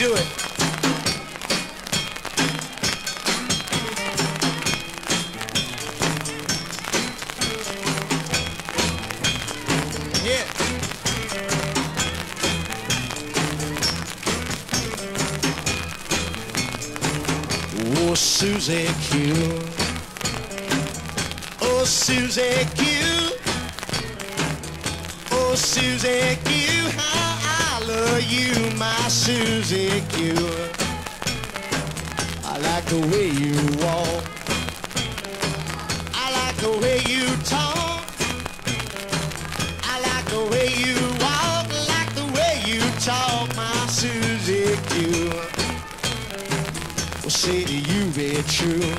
do it. Yeah. Oh, Susie Q. Oh, Susie Q. Oh, Susie Q. How I love you, my Susie Q. I like the way you walk. I like the way you talk. I like the way you walk. I like the way you talk, my Susie Q. Well, say to you be true.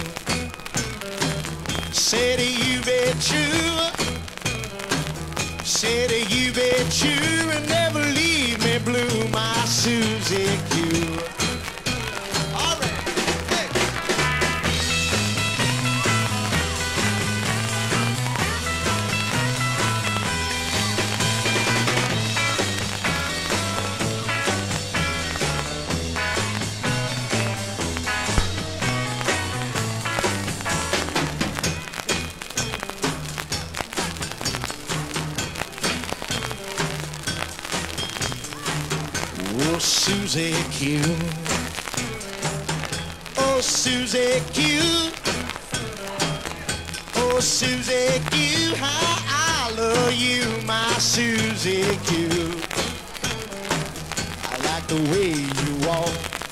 Say to you be true. Say to you be true and never leave me blue, my Susie Q. All right. Hey. Oh, Susie Q. Oh, Susie Q. Oh, Susie Q. How I love you, my Susie Q. I like the way you walk.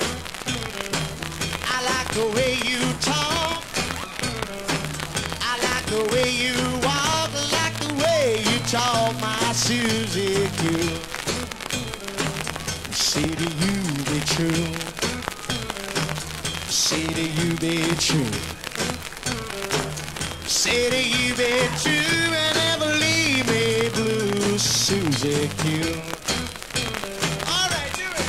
I like the way you talk. I like the way you walk. I like the way you talk, my Susie Q. Say to you be true. Say to you be true. Say to you be true and never leave me blue, Susie Q. All right, do it.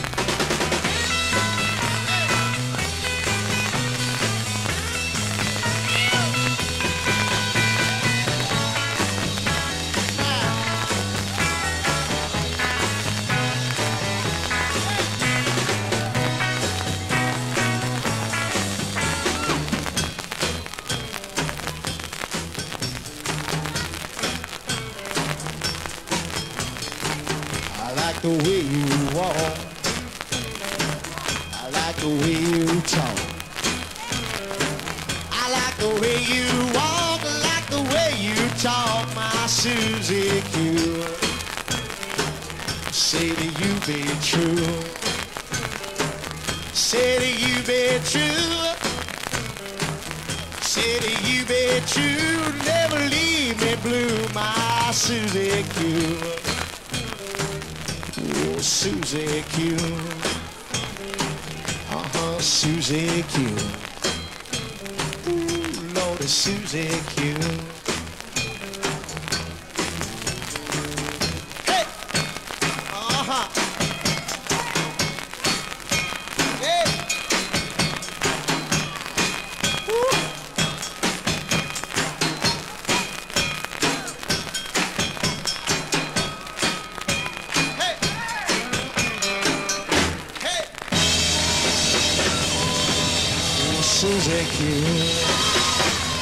I like the way you walk. I like the way you talk. I like the way you walk. I like the way you talk, my Susie Q. Say to you be true. Say to you be true. Say to you be true. Never leave me blue, my Susie Q. Oh, Susie Q. Susie Q. Ooh, Lordy, Susie Q. Hey! Uh-huh. Hey! Woo! Susie Q.